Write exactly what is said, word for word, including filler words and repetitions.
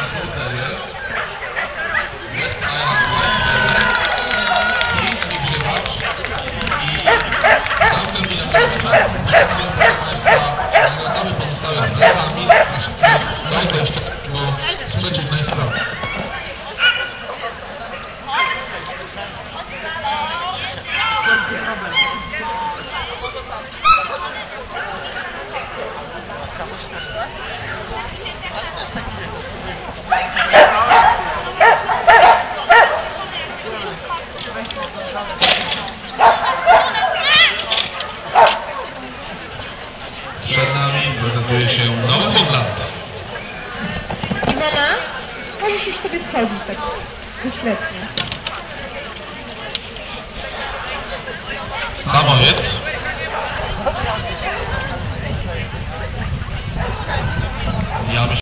West Island White Terrier, chiński grzywacz i sam terminal. Proszę Państwa, nagradzamy pozostałych prezami, no i to jeszcze było sprzeciw najsprawy. Przed nami prezentuje się Nowy Holand. I mama, możesz już sobie schodzić tak dyskretnie. Samojet. Ja myślę,